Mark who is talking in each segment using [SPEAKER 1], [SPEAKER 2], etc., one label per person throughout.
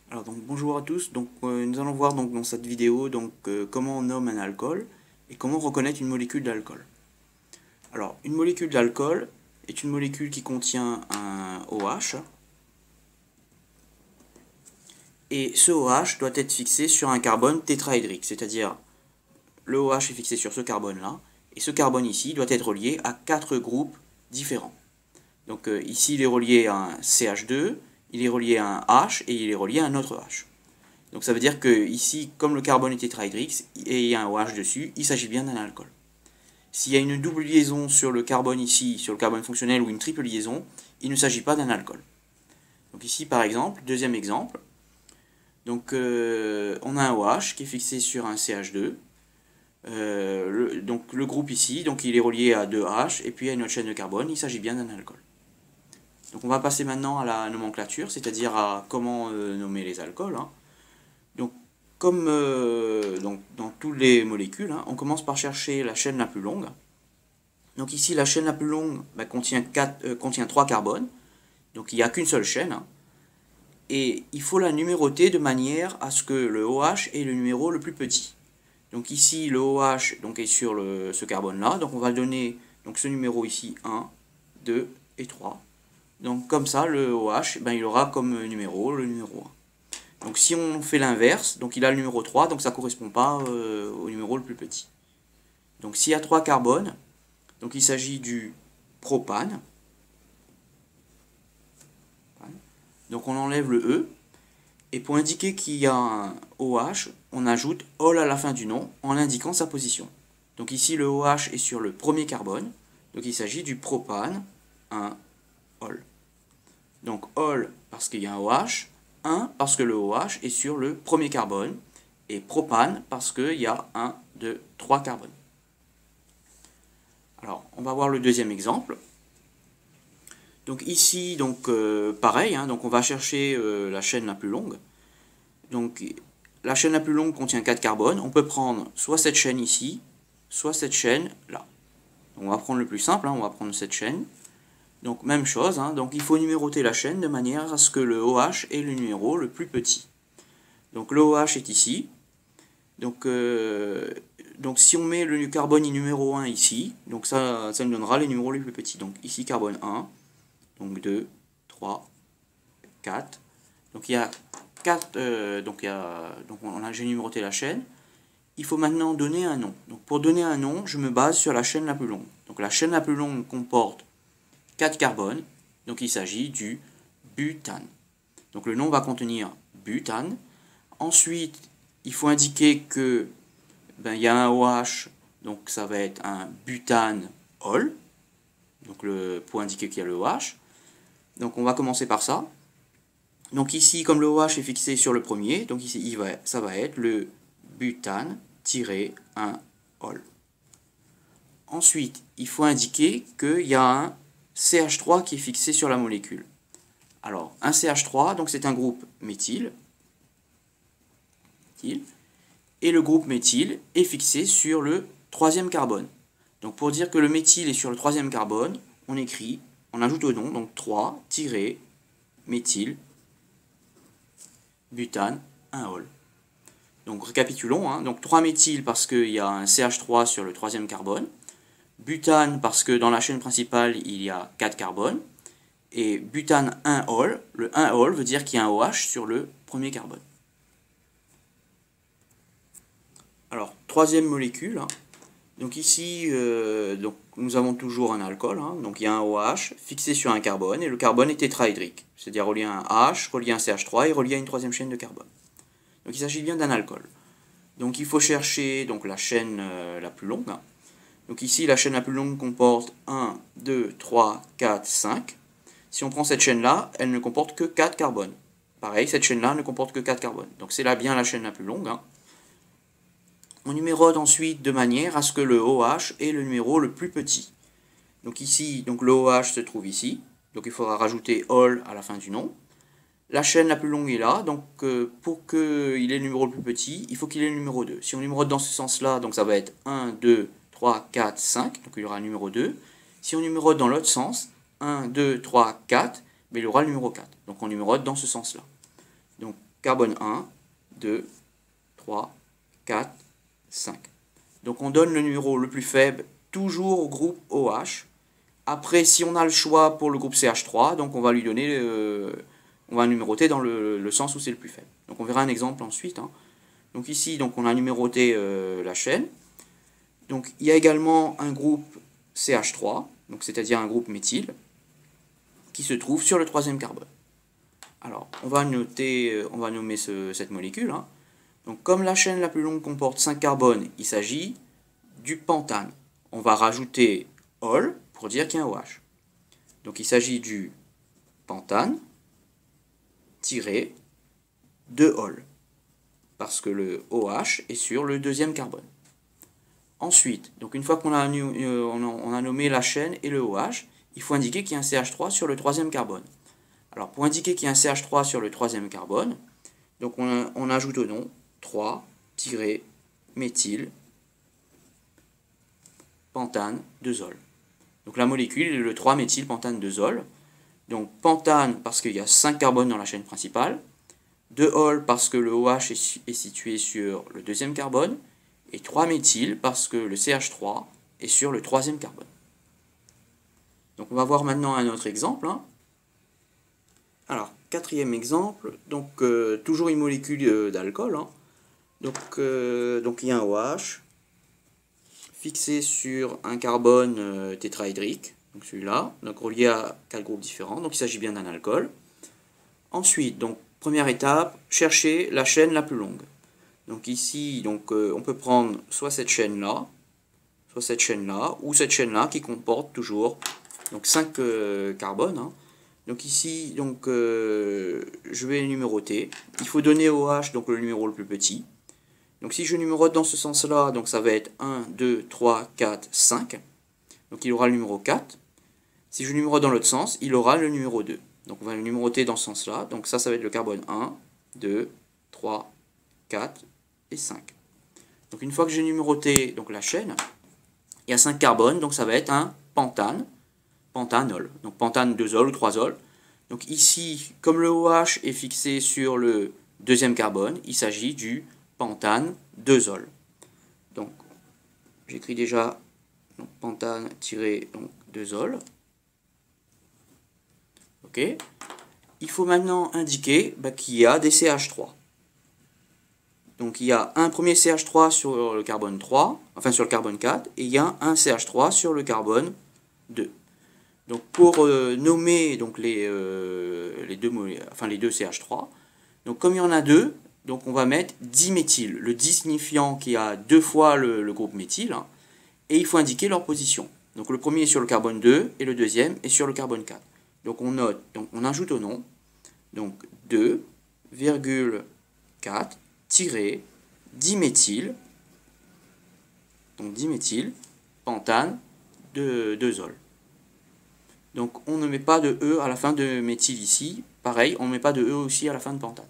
[SPEAKER 1] Alors donc bonjour à tous, nous allons voir dans cette vidéo comment on nomme un alcool et comment reconnaître une molécule d'alcool. Alors une molécule d'alcool est une molécule qui contient un OH et ce OH doit être fixé sur un carbone tétraédrique, c'est-à-dire le OH est fixé sur ce carbone-là et ce carbone ici doit être relié à 4 groupes différents. Donc ici il est relié à un CH2, il est relié à un H et il est relié à un autre H. Donc ça veut dire que ici, comme le carbone est tétraédrique et il y a un OH dessus, il s'agit bien d'un alcool. S'il y a une double liaison sur le carbone ici, sur le carbone fonctionnel, ou une triple liaison, il ne s'agit pas d'un alcool. Donc ici par exemple, deuxième exemple, on a un OH qui est fixé sur un CH2. Donc le groupe ici, il est relié à 2 H et puis à une autre chaîne de carbone, il s'agit bien d'un alcool. Donc on va passer maintenant à la nomenclature, c'est-à-dire à comment nommer les alcools. Donc, comme dans toutes les molécules, on commence par chercher la chaîne la plus longue. Donc ici, la chaîne la plus longue contient 3 carbones. Donc il n'y a qu'une seule chaîne. Et il faut la numéroter de manière à ce que le OH ait le numéro le plus petit. Donc ici, le OH est sur ce carbone-là. Donc on va donner ce numéro ici 1, 2 et 3. Donc comme ça, le OH, il aura comme numéro le numéro 1. Donc si on fait l'inverse, il a le numéro 3, donc ça ne correspond pas au numéro le plus petit. Donc s'il y a 3 carbones, il s'agit du propane. Donc on enlève le E, et pour indiquer qu'il y a un OH, on ajoute ol à la fin du nom en indiquant sa position. Donc ici le OH est sur le premier carbone, donc il s'agit du propane 1 ol. Donc ol parce qu'il y a un OH, 1 parce que le OH est sur le premier carbone, et propane parce qu'il y a 1, 2, 3 carbones. Alors, on va voir le deuxième exemple. Donc ici, pareil, on va chercher la chaîne la plus longue. Donc la chaîne la plus longue contient 4 carbones. On peut prendre soit cette chaîne ici, soit cette chaîne là. On va prendre le plus simple, on va prendre cette chaîne. Donc même chose, donc il faut numéroter la chaîne de manière à ce que le OH ait le numéro le plus petit. Donc le OH est ici. Donc si on met le carbone numéro 1 ici, ça nous donnera les numéros les plus petits. Donc ici carbone 1, donc 2, 3, 4. Donc il y a 4, j'ai numéroté la chaîne. Il faut maintenant donner un nom. Donc pour donner un nom, je me base sur la chaîne la plus longue. Donc la chaîne la plus longue comporte 4 carbones, donc il s'agit du butane. Donc le nom va contenir butane. Ensuite, il faut indiquer que il y a un OH, donc ça va être un butane-ol, pour indiquer qu'il y a le OH. Donc on va commencer par ça. Donc ici, comme le OH est fixé sur le premier, donc ici ça va être le butane-1-ol. Ensuite, il faut indiquer qu'il y a un CH3 qui est fixé sur la molécule. Alors, un CH3, c'est un groupe méthyle. Et le groupe méthyle est fixé sur le troisième carbone. Donc pour dire que le méthyle est sur le troisième carbone, on écrit, on ajoute au nom, 3-méthyle butane 1-ol. Donc récapitulons, donc 3-méthyle parce qu'il y a un CH3 sur le troisième carbone, butane parce que dans la chaîne principale il y a 4 carbones, et butane 1-ol, le 1-ol veut dire qu'il y a un OH sur le premier carbone. Alors, troisième molécule, donc ici, nous avons toujours un alcool, donc il y a un OH fixé sur un carbone, et le carbone est tétraédrique, c'est-à-dire relié à un H, relié à un CH3 et relié à une troisième chaîne de carbone. Donc il s'agit bien d'un alcool. Donc il faut chercher la chaîne la plus longue. Donc ici, la chaîne la plus longue comporte 1, 2, 3, 4, 5. Si on prend cette chaîne-là, elle ne comporte que 4 carbones. Pareil, cette chaîne-là ne comporte que 4 carbones. Donc c'est là bien la chaîne la plus longue. On numérote ensuite de manière à ce que le OH ait le numéro le plus petit. Donc ici, le OH se trouve ici. Donc il faudra rajouter ol à la fin du nom. La chaîne la plus longue est là. Donc pour qu'il ait le numéro le plus petit, il faut qu'il ait le numéro 2. Si on numérote dans ce sens-là, ça va être 1, 2, 3, 4, 5. Donc il y aura un numéro 2. Si on numérote dans l'autre sens, 1, 2, 3, 4, il y aura le numéro 4. Donc on numérote dans ce sens-là. Donc carbone 1, 2, 3, 4, 5. Donc on donne le numéro le plus faible toujours au groupe OH. Après, si on a le choix pour le groupe CH3, donc on va lui donner, on va numéroter dans le sens où c'est le plus faible. Donc on verra un exemple ensuite. Hein. Donc ici, donc on a numéroté la chaîne. Donc il y a également un groupe CH3, donc c'est-à-dire un groupe méthyle, qui se trouve sur le troisième carbone. Alors on va nommer cette molécule. Hein. Donc comme la chaîne la plus longue comporte 5 carbones, il s'agit du pentane. On va rajouter ol pour dire qu'il y a un OH. Donc il s'agit du pentane tiré de ol, parce que le OH est sur le deuxième carbone. Ensuite, donc une fois qu'on a, on a nommé la chaîne et le OH, il faut indiquer qu'il y a un CH3 sur le troisième carbone. Alors pour indiquer qu'il y a un CH3 sur le troisième carbone, donc on ajoute au nom 3-méthyle pentane 2-ol. Donc la molécule est le 3-méthylpentane 2-ol. Donc pentane parce qu'il y a 5 carbones dans la chaîne principale, 2-ol parce que le OH est situé sur le deuxième carbone, et 3-méthyle parce que le CH3 est sur le troisième carbone. Donc on va voir maintenant un autre exemple. Hein. Alors, quatrième exemple, donc toujours une molécule d'alcool. Hein. Donc il y a un OH fixé sur un carbone tétrahydrique, donc celui-là, donc relié à 4 groupes différents, donc il s'agit bien d'un alcool. Ensuite, donc première étape, chercher la chaîne la plus longue. Donc ici, donc, on peut prendre soit cette chaîne-là, ou cette chaîne-là qui comporte toujours donc 5 carbones. Hein. Donc ici, donc, je vais numéroter. Il faut donner au OH donc, le numéro le plus petit. Donc si je numérote dans ce sens-là, donc ça va être 1, 2, 3, 4, 5. Donc il aura le numéro 4. Si je numérote dans l'autre sens, il aura le numéro 2. Donc on va le numéroter dans ce sens-là. Donc ça va être le carbone 1, 2, 3, 4 et 5. Donc une fois que j'ai numéroté donc, la chaîne, il y a 5 carbones, donc ça va être un pentane, pentanol. Donc pentane 2-ol ou 3-ol. Donc ici, comme le OH est fixé sur le deuxième carbone, il s'agit du pentane 2-ol. Donc j'écris déjà pentane-2-ol. Ok. Il faut maintenant indiquer qu'il y a des CH3. Donc il y a un premier CH3 sur le carbone 3, enfin sur le carbone 4, et il y a un CH3 sur le carbone 2. Donc pour nommer donc, les deux CH3, donc comme il y en a deux, donc on va mettre diméthyle, le di signifiant qu'il y a 2 fois le groupe méthyle, hein, et il faut indiquer leur position. Donc le premier est sur le carbone 2 et le deuxième est sur le carbone 4. Donc on note, donc on ajoute au nom, donc 2,4 diméthyle, donc diméthyle, pentane de 2-ol. Donc on ne met pas de E à la fin de méthyle ici, pareil, on ne met pas de E aussi à la fin de pentane.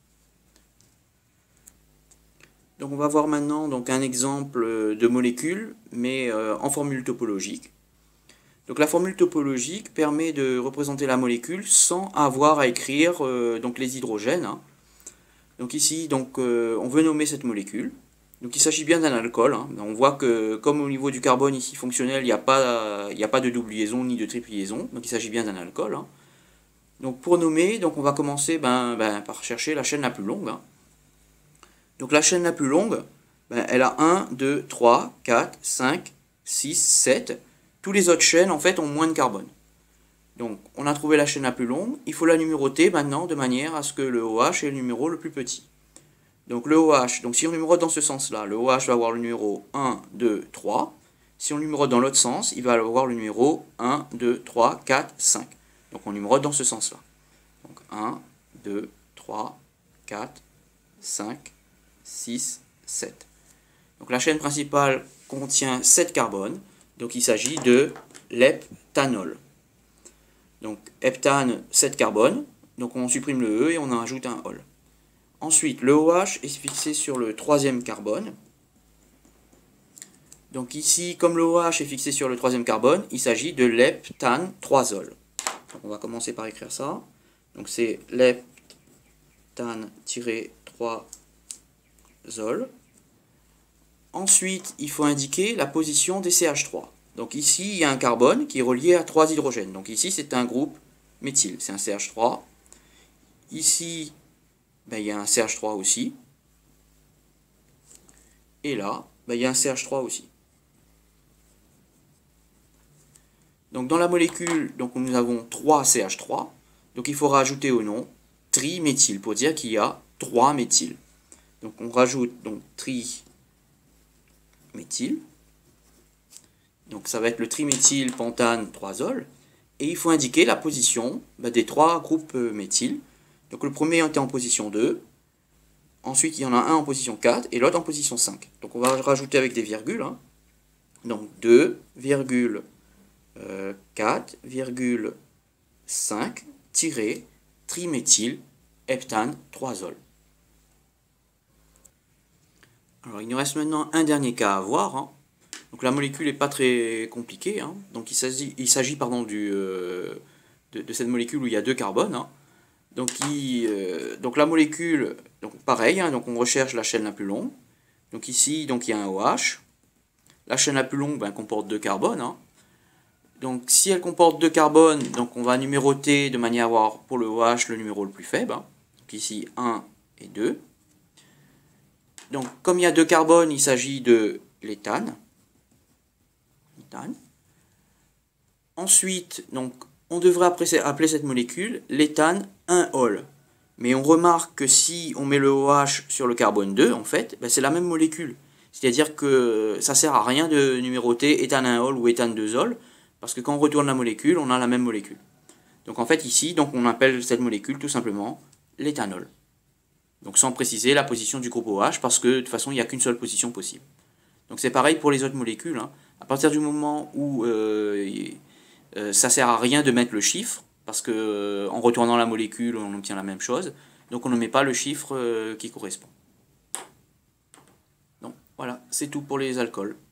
[SPEAKER 1] Donc on va voir maintenant donc, un exemple de molécule, mais en formule topologique. Donc la formule topologique permet de représenter la molécule sans avoir à écrire donc, les hydrogènes. Hein. Donc ici, donc, on veut nommer cette molécule. Donc il s'agit bien d'un alcool. Hein. On voit que comme au niveau du carbone ici fonctionnel, il n'y a pas de double liaison ni de triple liaison. Donc il s'agit bien d'un alcool. Hein. Donc pour nommer, donc, on va commencer par chercher la chaîne la plus longue. Hein. Donc la chaîne la plus longue, elle a 1, 2, 3, 4, 5, 6, 7. Tous les autres chaînes en fait ont moins de carbone. Donc on a trouvé la chaîne la plus longue, il faut la numéroter maintenant de manière à ce que le OH ait le numéro le plus petit. Donc le OH, donc si on numérote dans ce sens-là, le OH va avoir le numéro 1, 2, 3. Si on numérote dans l'autre sens, il va avoir le numéro 1, 2, 3, 4, 5. Donc on numérote dans ce sens-là. Donc 1, 2, 3, 4, 5, 6, 7. Donc la chaîne principale contient 7 carbones, donc il s'agit de l'heptanol. Donc heptane, 7 carbones, donc on supprime le E et on en ajoute un ol. Ensuite, le OH est fixé sur le troisième carbone. Donc ici, comme le OH est fixé sur le troisième carbone, il s'agit de l'heptane 3-ol. Donc on va commencer par écrire ça. Donc c'est l'heptane heptane-3-zol. Ensuite, il faut indiquer la position des CH3. Donc ici, il y a un carbone qui est relié à 3 hydrogènes. Donc ici, c'est un groupe méthyle, c'est un CH3. Ici, il y a un CH3 aussi. Et là, il y a un CH3 aussi. Donc dans la molécule, donc nous avons 3 CH3. Donc il faut rajouter au nom triméthyle pour dire qu'il y a 3 méthyles. Donc on rajoute donc triméthyle. Donc ça va être le triméthyle pentane 3-zol. Et il faut indiquer la position des 3 groupes méthyles. Donc le premier était en position 2. Ensuite il y en a un en position 4 et l'autre en position 5. Donc on va rajouter avec des virgules. Hein. Donc 2,4,5 triméthyle heptane 3-zol. Alors il nous reste maintenant un dernier cas à voir. Hein. Donc la molécule n'est pas très compliquée. Hein. Donc il s'agit de cette molécule où il y a 2 carbones. Hein. Donc la molécule, donc pareil, hein, donc on recherche la chaîne la plus longue. Donc ici, donc il y a un OH. La chaîne la plus longue comporte 2 carbones. Hein. Donc si elle comporte 2 carbones, donc on va numéroter de manière à avoir pour le OH le numéro le plus faible. Hein. Donc ici 1 et 2. Donc comme il y a 2 carbones, il s'agit de l'éthane. Ensuite, donc, on devrait appeler cette molécule l'éthane 1-ol. Mais on remarque que si on met le OH sur le carbone 2, en fait, c'est la même molécule. C'est-à-dire que ça ne sert à rien de numéroter éthane 1-ol ou éthane 2-ol, parce que quand on retourne la molécule, on a la même molécule. Donc en fait ici, donc, on appelle cette molécule tout simplement l'éthanol. Donc sans préciser la position du groupe OH, parce que de toute façon, il n'y a qu'une seule position possible. Donc c'est pareil pour les autres molécules. Hein. À partir du moment où ça sert à rien de mettre le chiffre, parce que en retournant la molécule, on obtient la même chose, donc on ne met pas le chiffre qui correspond. Donc voilà, c'est tout pour les alcools.